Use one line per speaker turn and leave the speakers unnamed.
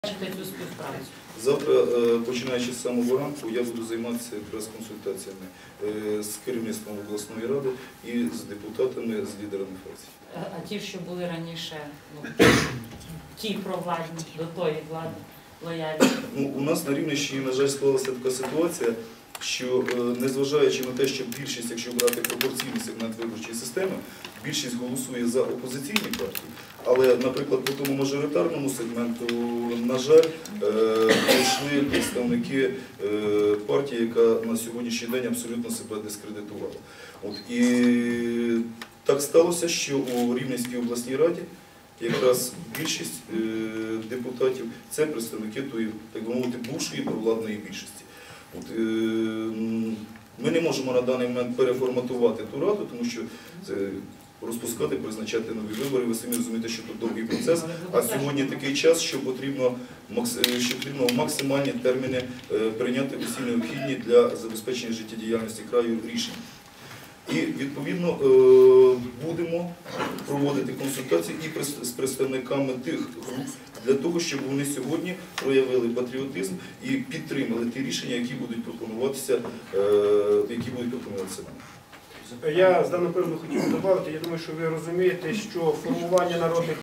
Бачите цю співпрацю?
Завтра, починаючи з самого ранку, я буду займатися прес-консультаціями з керівництвом обласної ради і з депутатами, з лідерами фракцій.
А ті, що були раніше, ті провладні, до тої влади, лояльні?
У нас на Рівненщині, на жаль, склалася така ситуація, що незважаючи на те, що більшість, якщо брати пропорційний сегмент виборчої системи, більшість голосує за опозиційні партії, але, наприклад, по тому мажоритарному сегменту, на жаль, прийшли представники партії, яка на сьогоднішній день абсолютно себе дискредитувала. І так сталося, що у Рівненській обласній раді якраз більшість депутатів – це представники тої, так би мовити, бувшої провладної більшості. Ми не можемо на даний момент переформатувати ту раду, тому що це розпускати, призначати нові вибори. Ви самі розумієте, що тут довгий процес, а сьогодні такий час, що потрібно в максимальні терміни прийняти усі необхідні для забезпечення життєдіяльності краю рішення. І, відповідно, будемо проводити консультації і з представниками тих груп, для того, щоб вони сьогодні проявили патріотизм і підтримали ті рішення, які будуть пропонуватися нам.
Я з даного приводу хотів додати, я думаю, що ви розумієте, що формування народних